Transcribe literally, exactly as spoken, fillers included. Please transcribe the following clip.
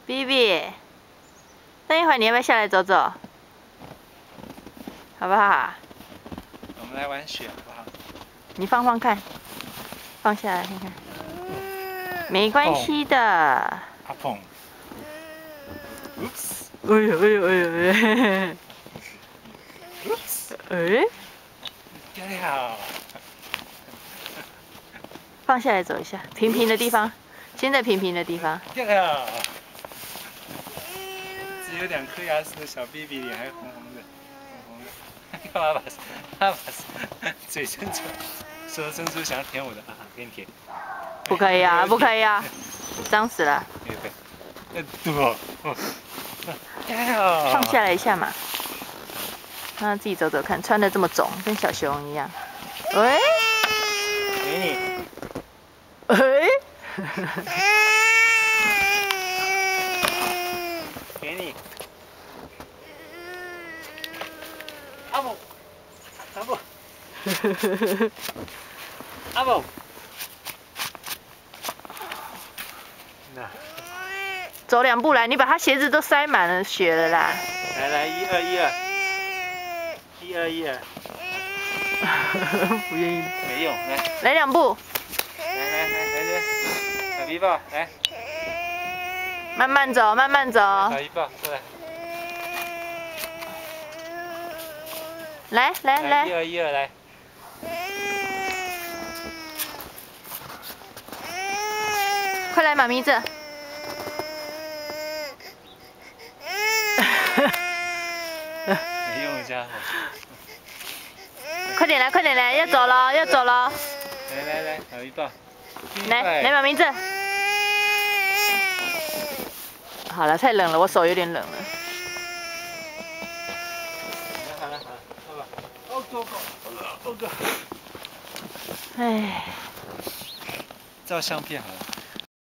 B B， 等一会儿你要不要下来走走？好不好？ 我们来玩雪好不好？ 你放放看，放下来看看。没关系的。 阿蹦。Oops。 哎呦哎呦哎呦哎。 Oops。 哎。 掉。 放下来走一下，平平的地方，现在平平的地方。 掉。只有两颗牙齿的小 B B 脸还红红的，红红的。干嘛把他把嘴伸出，手伸出想要舔我的啊？给你舔。 不可以啊，不可以啊，脏死了。 对对。呃，多。掉。 放下来一下嘛，让他自己走走看，穿的这么肿，跟小熊一样。喂。 给你。 哎。 给你。阿布，阿布，阿布，那， 走两步来，你把他鞋子都塞满了血了啦。 来来，一二一二，一二一二。 不愿意。 没用，来。 来两步。 来来来来来，小 B 抱，来。 慢慢走，慢慢走。 小 B 抱，过来。 来来来， 一二一二来。 快来妈咪这。 没用的家伙。 快点来，快点来，要走了，要走了。 来来来，小 B 抱。 来来妈咪这。好了，太冷了，我手有点冷了。 好了好了，好了。哦哥哥，哦哥。 哎。 照相片好了。